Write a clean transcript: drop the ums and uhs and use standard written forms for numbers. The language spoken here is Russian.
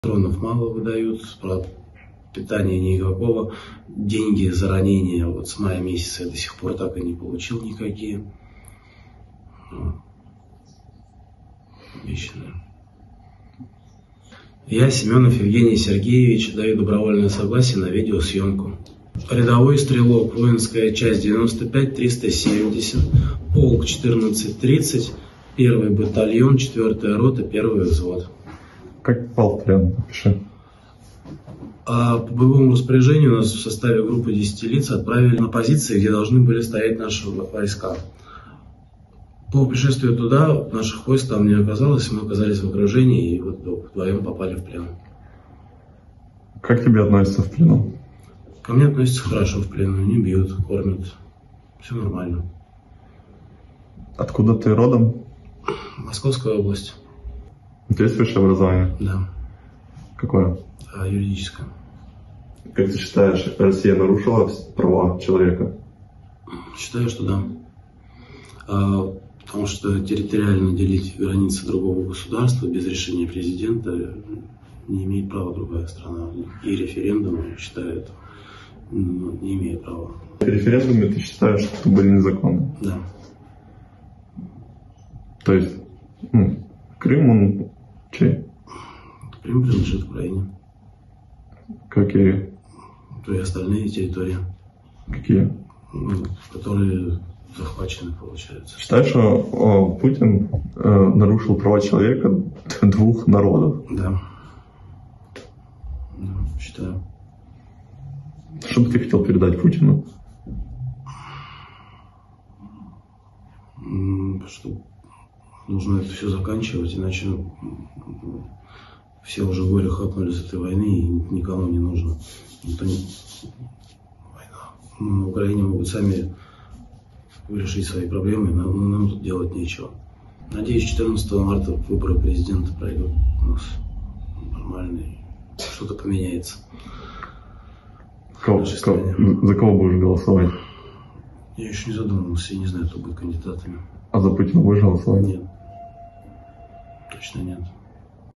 Патронов мало выдают, питания никакого. Деньги за ранения вот с мая месяца я до сих пор так и не получил никакие. Обещанные. Я, Семенов Евгений Сергеевич, даю добровольное согласие на видеосъемку. Рядовой стрелок, воинская часть 95-370, полк 14-30, 1-й батальон, 4-я рота, 1-й взвод. Как попал в плен? Напиши. По боевому распоряжению нас в составе группы 10 лиц отправили на позиции, где должны были стоять наши войска. По пришествию туда наших войск там не оказалось, мы оказались в окружении и вот вдвоем попали в плен. Как тебе относятся в плену? Ко мне относятся хорошо в плену, не бьют, кормят, все нормально. Откуда ты родом? Московская область. У тебя есть высшее образование? Да. Какое? Юридическое. Как ты считаешь, Россия нарушила права человека? Считаю, что да. Потому что территориально делить границы другого государства без решения президента не имеет права другая страна. И референдумы, считаю, не имеет права. Референдумы ты считаешь, что были незаконны? Да. То есть, Крым, он чей? Крым принадлежит Украине. Как и... И остальные территории. Какие? Которые захвачены, получается. Считаешь, что Путин нарушил права человека двух народов? Да. Считаю. Что бы ты хотел передать Путину? Что нужно это все заканчивать, иначе все уже горе хапнули с этой войны и никому не нужно. Война. На Украине могут сами решить свои проблемы, нам тут делать нечего. Надеюсь, 14 марта выборы президента пройдут у нас нормальные, что-то поменяется. За кого будешь голосовать? Я еще не задумывался, я не знаю, кто будет кандидатами. А за Путина будешь голосовать? Нет. Точно нет.